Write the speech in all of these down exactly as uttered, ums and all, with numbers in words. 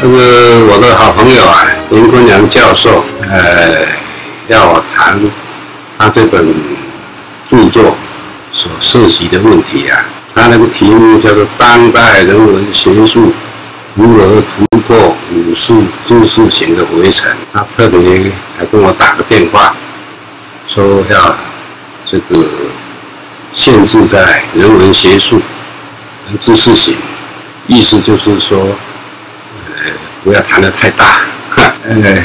那个我的好朋友啊，林坤良教授，呃，要我谈他这本著作所涉及的问题啊。他那个题目叫做《当代人文学术如何突破武术知识型的围城》。他特别还跟我打个电话，说要这个限制在人文学术跟知识型，意思就是说，呃，不要谈得太大，呃，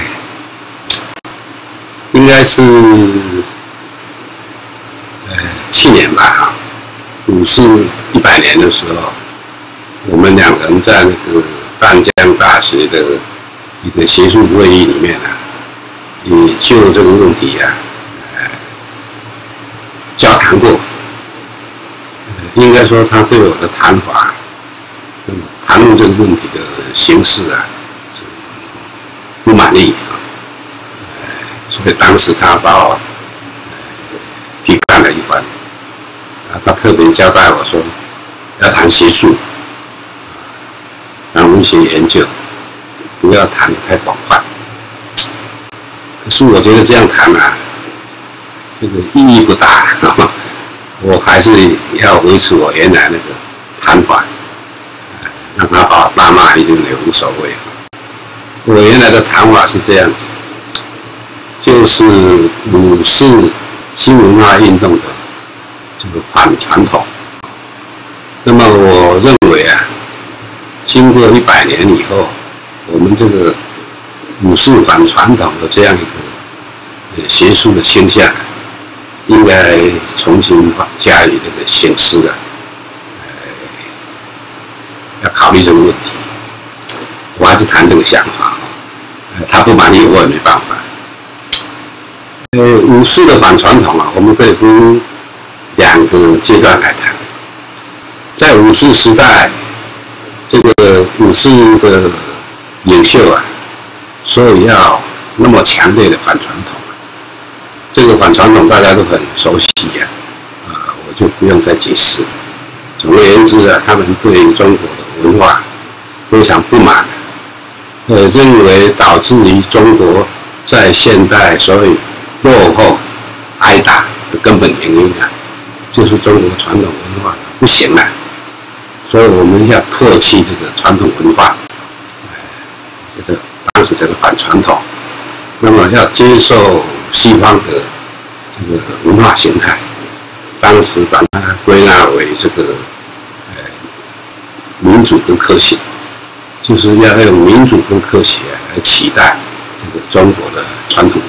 应该是呃去年吧，哈，武术一百年的时候，我们两人在那个淡江大学的一个学术会议里面啊，也就这个问题啊，呃，交谈过。应该说，他对我的谈法，那么谈论这个问题的形式啊，不满意啊，所以当时他把我批判了一番。啊，他特别交代我说，要谈学术，谈文学研究，不要谈得太广泛。可是我觉得这样谈啊，这个意义不大。我还是要维持我原来那个谈法，让他把我大骂一顿也无所谓。我原来的谈法是这样子，就是武士新文化运动的这个反传统。那么我认为啊，经过一百年以后，我们这个武士反传统的这样一个呃学术的倾向，应该重新加以这个省思啊，呃，要考虑这个问题。我还是谈这个想法，呃，他不满意我也没办法。呃，武士的反传统啊，我们可以分两个阶段来谈。在武士时代，这个武士的领袖啊，所以要那么强烈的反传统。这个反传统大家都很熟悉呀、啊，啊，我就不用再解释。总而言之啊，他们对中国的文化非常不满，呃，认为导致于中国在现代所以落后挨打的根本原因啊，就是中国传统文化不行了，所以我们要唾弃这个传统文化，呃，这个当时这个反传统，那么要接受西方的这个文化形态，当时把它归纳为这个呃民主跟科学，就是要用民主跟科学来取代这个中国的传统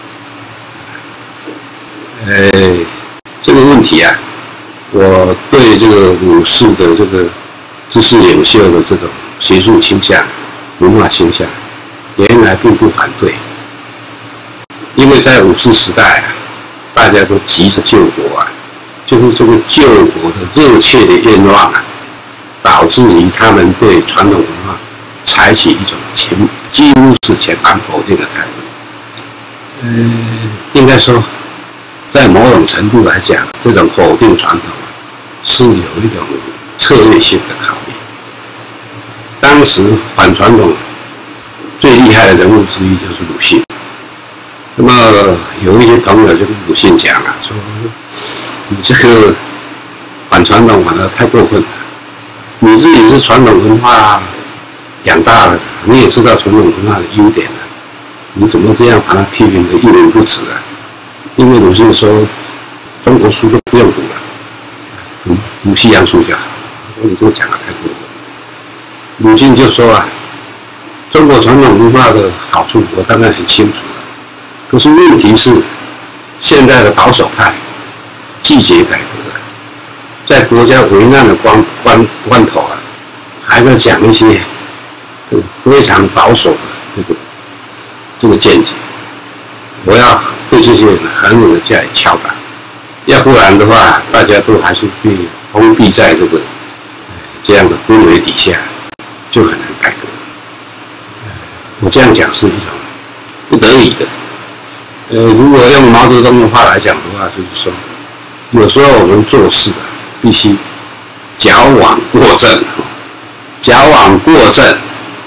文化。呃，这个问题啊，我对这个武士的这个知识领袖的这种学术倾向、文化倾向，原来并不反对。因为在武士时代啊，大家都急着救国啊，就是这个救国的热切的愿望啊，导致于他们对传统文化采取一种全几乎是全盘否定的态度。呃，应该说，在某种程度来讲，这种否定传统啊，是有一种策略性的考虑。当时反传统最厉害的人物之一就是鲁迅。那么有一些朋友就跟鲁迅讲啊，说你这个反传统反得太过分了，你自己是传统文化养大了，你也知道传统文化的优点了，你怎么这样把它批评得一文不值啊？因为鲁迅说，中国书都不用读了，读读西洋书就好。我说你这个讲得太过分。鲁迅就说啊，中国传统文化的好处我当然很清楚。可是问题是，现在的保守派拒绝改革，在国家危难的关关关头啊，还在讲一些这个非常保守的这个这个见解。我要对这些人狠狠的加以敲打，要不然的话，大家都还是被封闭在这个这样的氛围底下，就很难改革。我这样讲是一种不得已的。呃，如果用毛泽东的话来讲的话，就是说，有时候我们做事啊，必须矫枉过正，矫枉过正，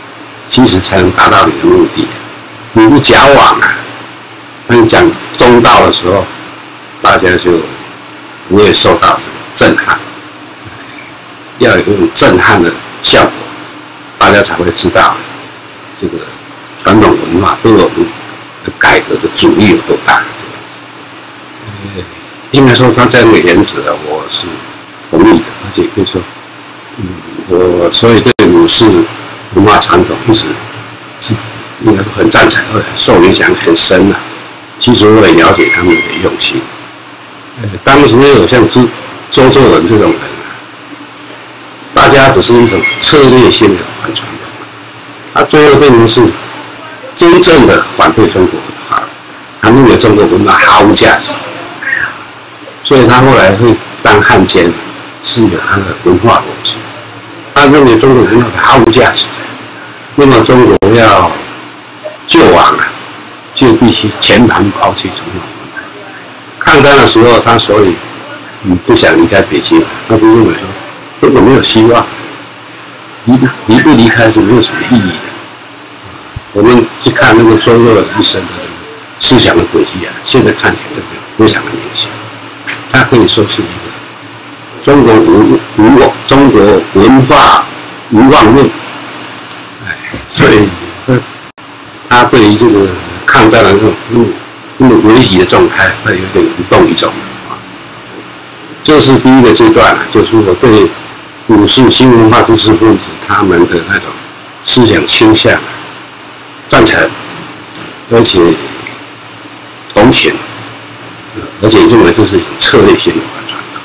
其实才能达到你的目的。你不矫枉啊，那你讲中道的时候，大家就不会受到这个震撼。要有一种震撼的效果，大家才会知道这个传统文化对我们的改革的阻力有多大。这样子，呃，应该说他这样的言辞啊，我是同意的，而且可以说，嗯，我所以对武士文化传统一直是应该说很赞成，而且受影响很深啊。其实我也了解他们的用心。呃，当时有像周周作人这种人啊，大家只是一种策略性的反传统，他最后变成是真正的反对中国文化，他认为中国文化毫无价值，所以他后来会当汉奸，是有他的文化逻辑。他认为中国文化毫无价值，那么中国要救亡啊，就必须全盘抛弃中国文化。抗战的时候，他所以嗯不想离开北京，他就认为说中国没有希望，离不离不离开是没有什么意义的。我们去看那个周作人一生的那个思想的轨迹啊，现在看起来这个非常的明显。他可以说是一个中国文无中国文化无望论，哎，所以他对于这个抗战的那种那种危急的状态，他有点无动于衷啊。这是第一个阶段啊，就是我对武士新文化知识分子他们的那种思想倾向赞成，而且同情，而且认为这是一种策略性的反传统。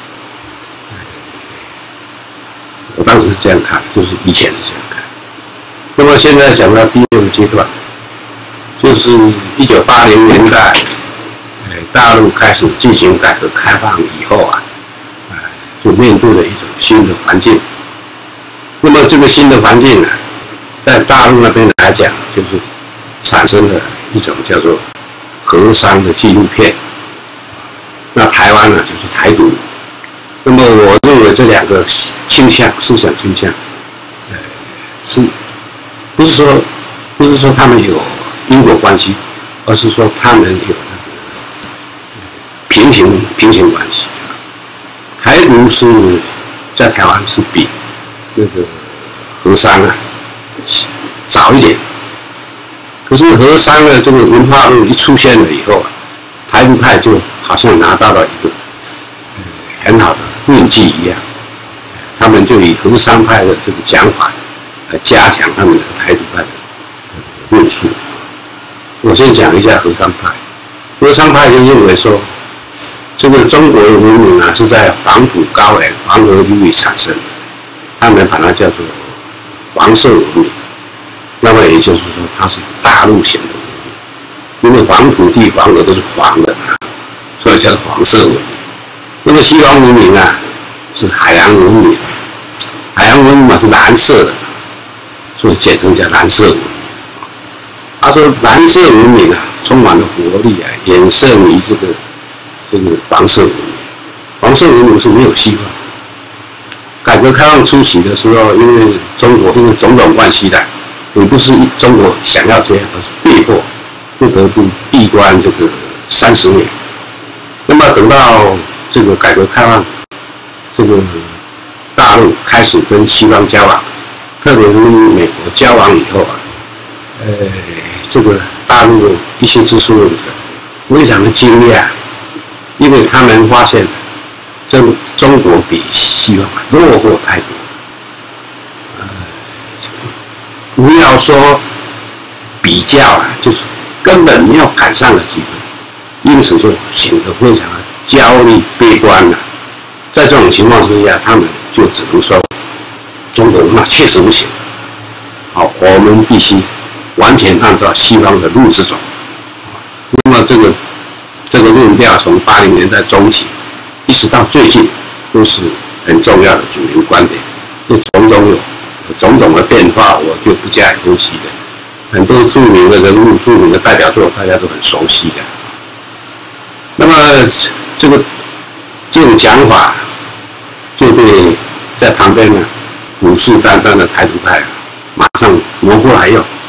我当时是这样看，就是以前是这样看。那么现在讲到第二个阶段，就是一九八零年代，呃，大陆开始进行改革开放以后啊，呃，就面对了一种新的环境。那么这个新的环境呢，在大陆那边来讲，就是产生了一种叫做和商的纪录片。那台湾呢，就是台独。那么我认为这两个倾向、思想倾向，呃，是不是说不是说他们有因果关系，而是说他们有那个平行平行关系。台独是在台湾是比那个和商啊早一点，可是和商的这个文化论一出现了以后啊，台独派就好像拿到了一个很好的论据一样，他们就以和商派的这个讲法来加强他们的台独派的论述。我先讲一下和商派。和商派就认为说，这个中国的文明啊是在黄土高原、黄河流域产生的，他们把它叫做黄色文明。那么也就是说，它是大陆型的文明，因为黄土地、黄河都是黄的啊，所以叫做黄色文明。那么西方文明啊是海洋文明，海洋文明嘛是蓝色的，所以简称叫蓝色文明。他说蓝色文明啊充满了活力啊，远胜于这个这个黄色文明。黄色文明是没有希望。改革开放初期的时候，因为中国因为种种关系的，也不是中国想要这样，而是被迫不得不闭关这个三十年。那么等到这个改革开放，这个大陆开始跟西方交往，特别是跟美国交往以后啊，呃，这个大陆的一些知识分子非常的惊讶，因为他们发现中中国比西方落后太多，呃，不要说比较啊，就是根本没有赶上的机会，因此就显得非常的焦虑悲观了。在这种情况之下，他们就只能说中国文化确实不行，好，我们必须完全按照西方的路子走。那么这个这个论调从八零年代中期一直到最近都是很重要的主流观点，这种种有种种的变化，我就不加以分析的。很多著名的人物、著名的代表作，大家都很熟悉的。那么这个这种讲法就被在旁边呢虎视眈眈的台独派马上挪过来用。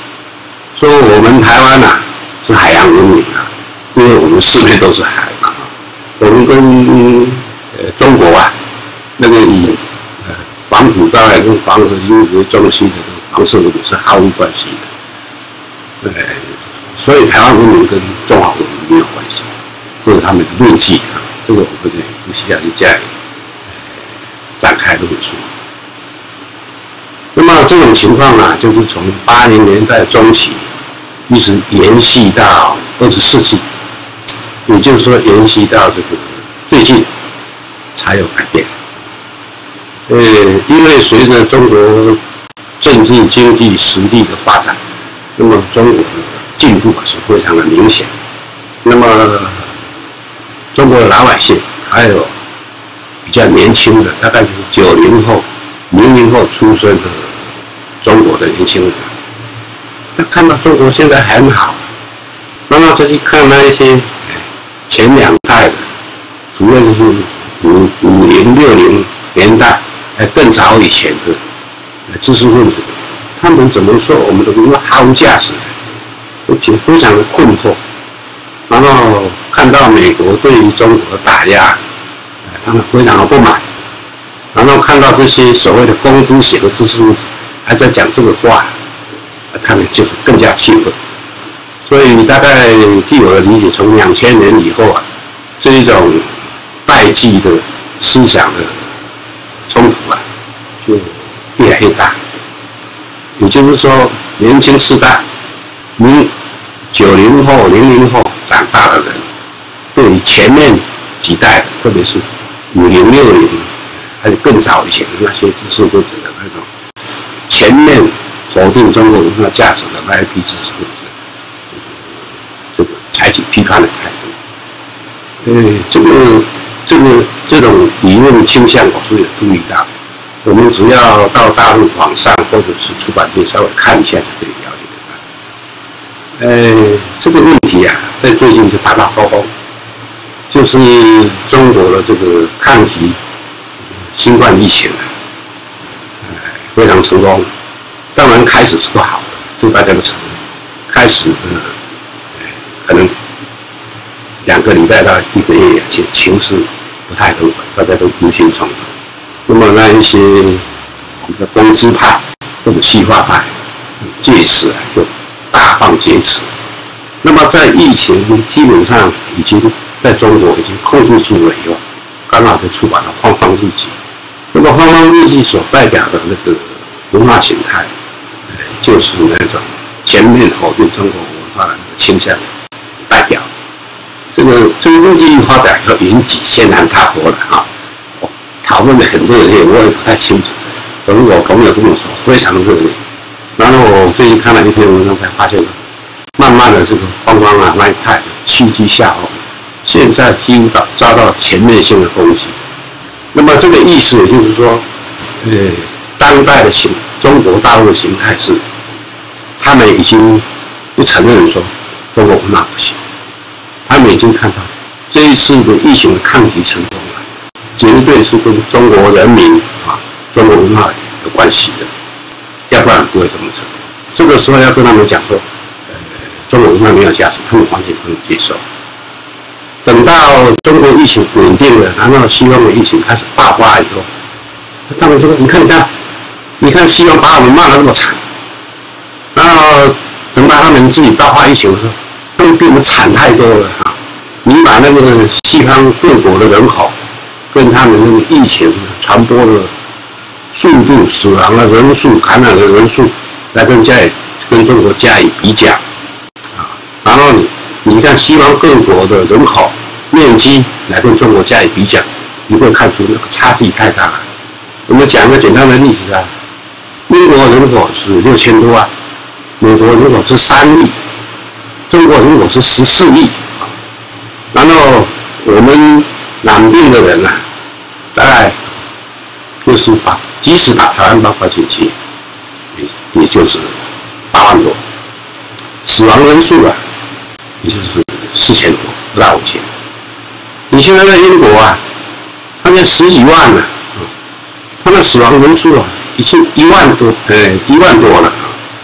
说我们台湾呐、啊、是海洋文明啊，因为我们四面都是海嘛，我们跟呃中国啊那个以呃黄埔大海跟黄河流为中心的这个黄色文明是毫无关系的，呃，所以台湾文明跟中华文明没有关系，这是他们的论据啊，这个我们也不需要去加以、呃、展开论述。那么这种情况啊，就是从八零年代中期一直延续到二十世纪，也就是说延续到这个最近才有改变。呃，因为随着中国政治、经济实力的发展，那么中国的进步啊是非常的明显。那么中国的老百姓还有比较年轻的，大概就是九零后、零零后出生的中国的年轻人，他看到中国现在很好，那么再去看那一些前两代的，主要就是五五零六零年代，哎，更早以前的知识分子，他们怎么说我们的文化毫无价值，而且非常的困惑。然后看到美国对于中国的打压，他们非常的不满。然后看到这些所谓的工资写的知识分子还在讲这个话，他们就是更加气愤。所以大概据我的理解，从两千年以后啊，这一种代际的思想的冲突啊，就越来越大。也就是说，年轻世代，零九零后、零零后长大的人，对于前面几代的，特别是五零、六零，还有更早以前的那些知识分子的那种全面否定中国文化价值的那一批知识分子，就是这个采取批判的态度。呃，这个这个这种理论倾向，我是有注意到。我们只要到大陆网上或者是出版店稍微看一下就可以了解得到。呃，这个问题啊，在最近就达到高峰，就是中国的这个抗击新冠疫情啊，呃，非常成功。当然开始是不好的，这个大家都承认。开始的呃，可能两个礼拜到一个月，其实情势不太乐观，大家都忧心忡忡。那么那一些我们的工资派或者西化派，借此啊就大放厥词。那么在疫情基本上已经在中国已经控制住了以后，刚好就出版了《方方日记》。那么《方方日记》所代表的那个文化形态，呃，就是那种全面否定中国文化的那个倾向代表。这个这个日记发表以后，引起轩然大波了啊！讨论的很热烈，我也不太清楚。可是我朋友跟我说非常热烈。然后我最近看了一篇文章，才发现，慢慢的这个方方啊那一派趋居下风，现在几乎到遭到全面性的攻击。那么这个意思也就是说，呃，当代的形中国大陆的形态是，他们已经不承认说中国文化不行，他们已经看到这一次的疫情的抗击成功。绝对是跟中国人民啊、中国文化有关系的，要不然不会这么成功。这个时候要跟他们讲说，呃，中国文化没有价值，他们完全不能接受。等到中国疫情稳定了，然后西方的疫情开始爆发以后，他们就说：“你看，你看，你看西方把我们骂得那么惨，然后等到他们自己爆发疫情的时候，他们比我们惨太多了啊！你把那个西方各国的人口。”跟他们那个疫情传播的速度、死亡的人数、感染的人数来跟加以跟中国加以比较，啊，然后你你看西方各国的人口面积来跟中国加以比较，你会看出那个差距太大了。我们讲个简单的例子啊，英国人口是六千多万，美国人口是三亿，中国人口是十四亿，然后我们染病的人啊，大概就是把即使把台湾包括进去，也也就是八万多，死亡人数啊，也就是四千多，不到五千。你现在在英国啊，他们十几万了，他们死亡人数啊，已经一万多，呃，一万多了。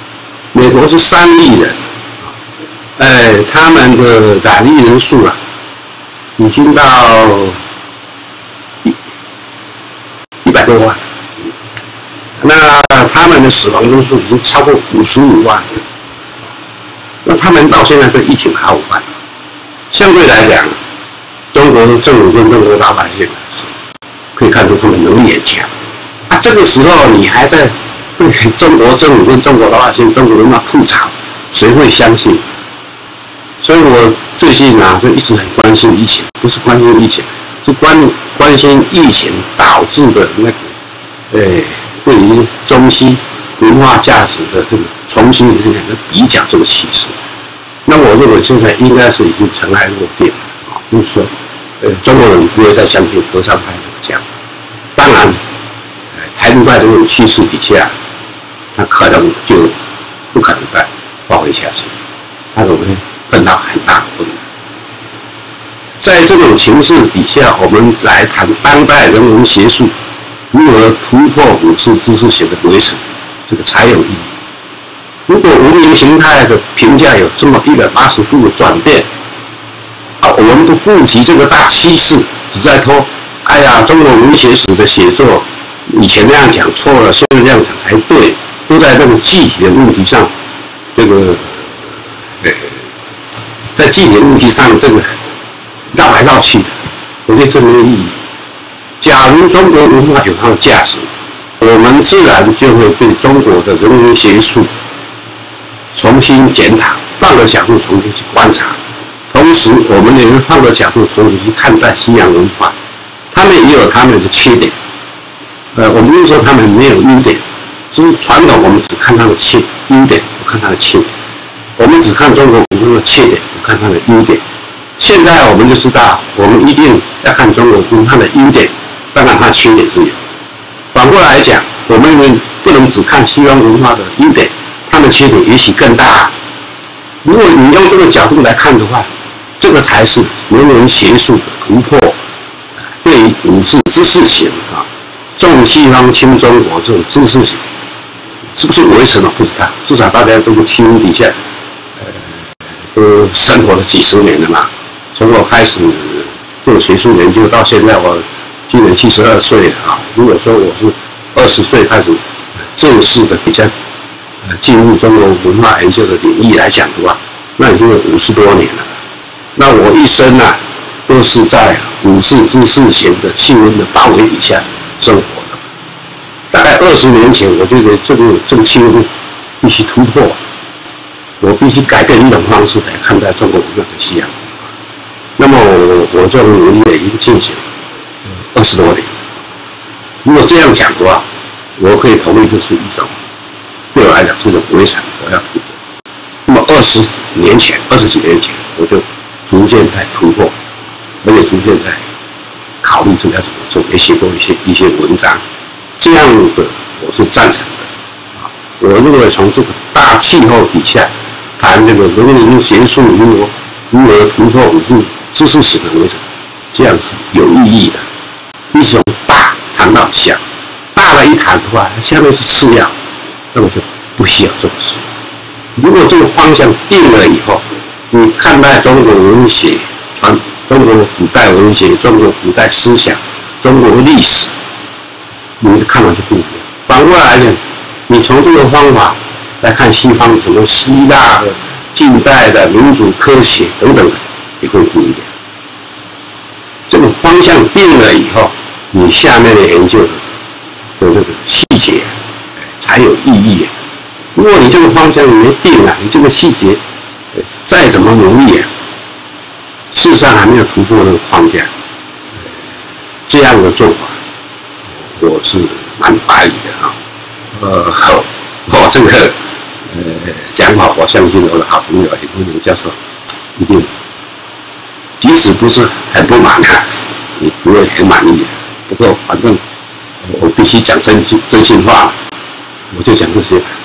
美国是三亿人，哎，他们的染疫人数啊，已经到一一百多万，那他们的死亡人数已经超过五十五万，那他们到现在对疫情毫无办法。相对来讲，中国政府跟中国老百姓是可以看出他们能力很强。啊，这个时候你还在对中国政府跟中国老百姓、中国人民吐槽，谁会相信？所以我最近啊，就一直很关心疫情，不是关心疫情，是关关心疫情导致的那个，呃，对于中西文化价值的这个重新的比较这个趋势。那我认为现在应该是已经尘埃落定了啊，就是说，呃，中国人不会再相信和尚派那个讲法。当然，呃，台独派这种趋势底下，他可能就不可能再发挥下去，他可能会碰到很大的困难。在这种情势底下，我们来谈当代人文学术如何突破五四知识型的围城，这个才有意义。如果文明形态的评价有这么一百八十度的转变，啊，我们不顾及这个大趋势，只在说，哎呀，中国文学史的写作以前那样讲错了，现在这样讲才对，都在那个具体的问题上，这个，呃，在具体的问题上这个绕来绕去的，我觉得这没有意义。假如中国文化有它的价值，我们自然就会对中国的人文学术重新检讨，换个角度重新去观察，同时我们也会换个角度重新去看待西洋文化，他们也有他们的缺点，呃，我们不是说他们没有优点，只是传统我们只看它的缺优点，不看它的缺点，我们只看中国文化的缺点，不看它的优点。现在我们就知道，我们一定要看中国文化的优点，当然它缺点是有。反过来讲，我们不能只看西方文化的优点。他们缺点也许更大。如果你用这个角度来看的话，这个才是人文学术的突破。对于五四知识型啊，重西方轻中国这种知识型，是不是围城了不知道，至少大家都是气温底下，呃，都生活了几十年了嘛。从我开始做学术研究到现在，我今年七十二岁了啊。如果说我是二十岁开始正式的比较。呃，进入中国文化研究的领域来讲的话，那已经有五十多年了。那我一生啊，都是在五四知识型的气温的包围底下生活的。大概二十年前，我觉得这个这个气温必须突破，我必须改变一种方式来看待中国文化的西洋。那么我我这种努力也已经进行二十多年。如果这样讲的话，我可以同意这是一种。对我来讲是一种围城，我要突破。那么二十年前、二十几年前，我就逐渐在突破，而且逐渐在考虑这个要怎么做，也写过一些一些文章。这样的我是赞成的。啊，我认为从这个大气候底下谈这个人文学术如何如何突破五四知识型的围城，这样是有意义的。一从大谈到小，大了一谈的话，下面是次要。那么就不需要重视。如果这个方向定了以后，你看待中国文学、传中国古代文学、中国古代思想、中国历史，你的看法就不一样。反过来讲，你从这个方法来看西方什么希腊的、近代的民主科学等等的，也会不一样。这个方向定了以后，你下面的研究的的那个细节。才有意义。如果你这个方向没定啊，你这个细节再怎么努力啊，事实上还没有突破那个框架。这样的做法，我是蛮怀疑的啊。呃，我这个呃讲法，我相信我的好朋友很多人教授一定，即使不是很不满啊，也不会很满意。不过反正我必须讲真真心话。我就讲这些。